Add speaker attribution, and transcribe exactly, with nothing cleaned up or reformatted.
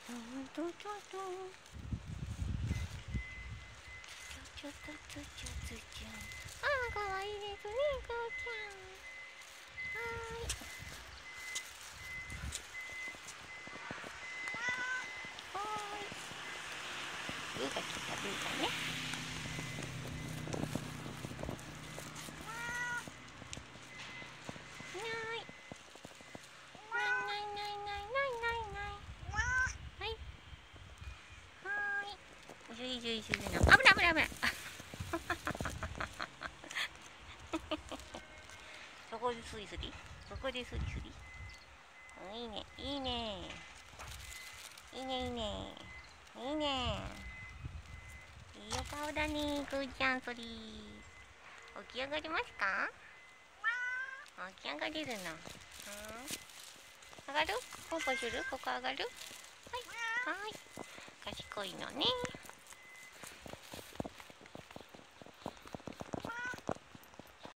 Speaker 1: うんとちょっとちょっとちょっとちょっとちょっとああ、かわいいですね、こうちゃん。はーい。はーい。ブーが来た、ブーがね。ない。ないないないないないないない。はい。はーい。ジュリジュリするの。危ない危ない危ない。そこでスリスリ。そこでスリスリ。いいね、いいね。いいね、いいね。いいね。いいお顔だね、くーちゃん、そり。起き上がりますか？起き上がれるの。うん。上がる？ポンポンする？ここ上がる？はい。はい。賢いのね。